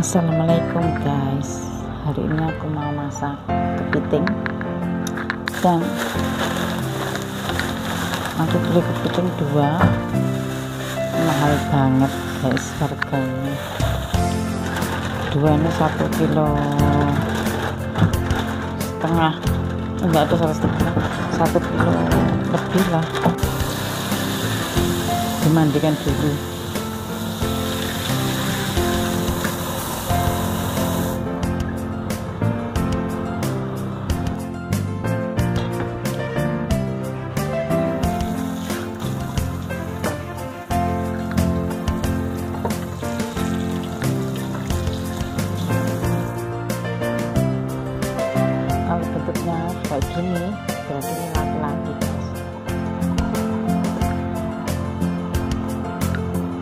Assalamualaikum guys, hari ini aku mau masak kepiting dan aku beli kepiting 2, mahal banget guys harganya. 2 ini 1,5 kilo, enggak ada 1,5 kilo lebih lah. Dimandikan dulu. Kalau bentuknya kayak gini berarti ini laki-laki guys.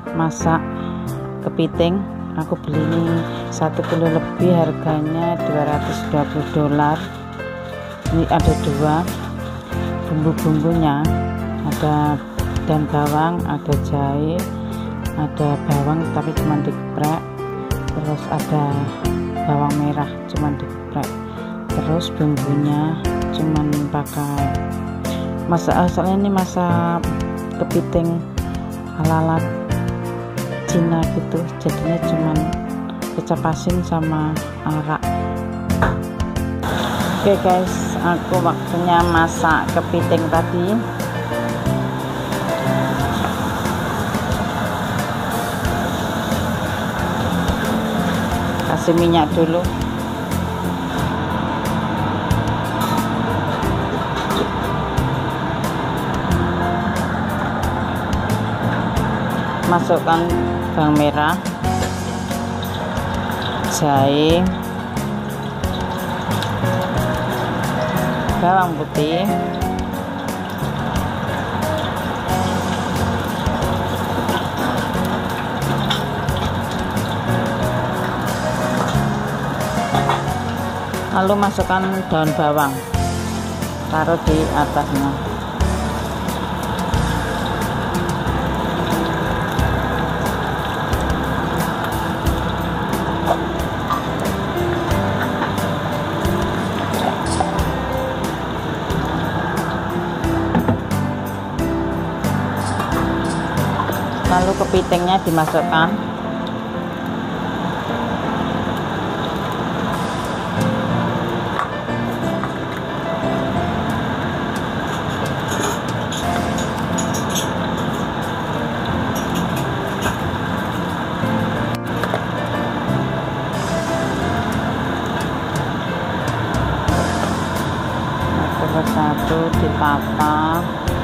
masak kepiting. Aku beli ini 1 kilo lebih, harganya $220. Ini ada 2 bumbu-bumbunya, ada daun bawang, ada jahe, ada bawang tapi cuma digeprek, terus ada bawang merah cuma digeprek, terus bumbunya cuman pakai soalnya ini masak kepiting ala-ala Cina gitu, jadinya cuman kecap asin sama arak. Oke guys, aku waktunya masak kepiting tadi. Kasih minyak dulu. Masukkan bawang merah, jahe, bawang putih, lalu masukkan daun bawang, taruh di atasnya. Lalu kepitingnya dimasukkan. Satu ditata.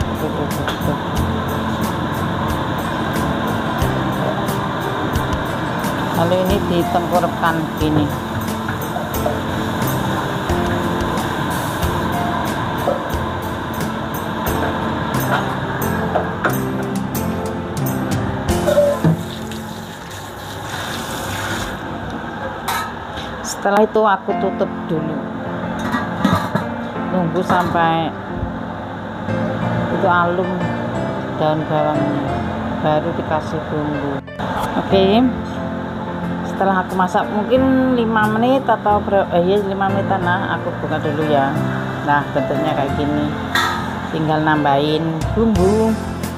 Lalu ini ditengkurapkan gini. Setelah itu aku tutup dulu, tunggu sampai itu alum daun bawangnya, baru dikasih bumbu. Oke. Setelah aku masak mungkin 5 menit atau 5 menitan, nah aku buka dulu ya. Nah bentuknya kayak gini, tinggal nambahin bumbu.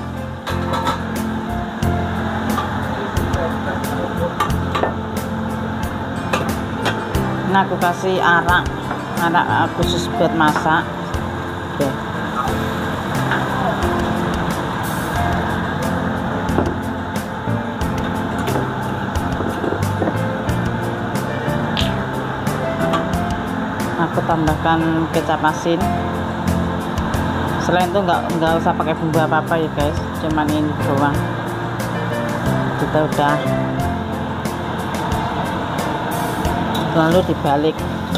Nah aku kasih arak khusus buat masak. Oke. Aku tambahkan kecap asin. Selain itu nggak usah pakai bumbu apa-apa ya guys, cuman ini doang. Kita udah, lalu dibalik.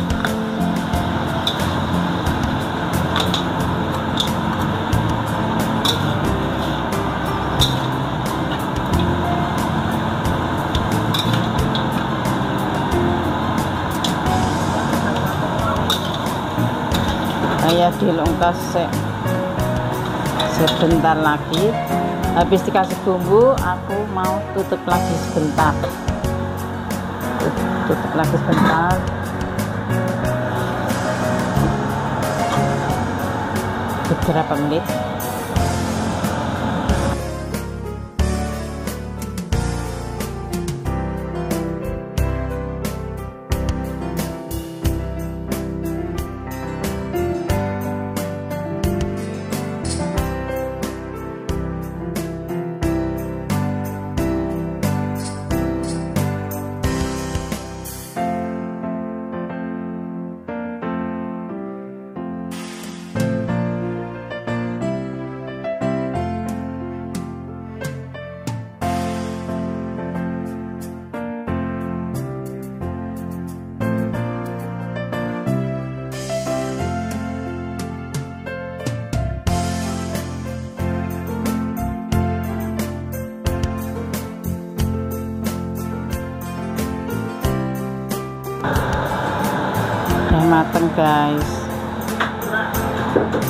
Ya dilungkas sebentar lagi. Habis dikasih bumbu, aku mau tutup lagi sebentar. Tutup lagi sebentar. Beberapa menit. mateng guys.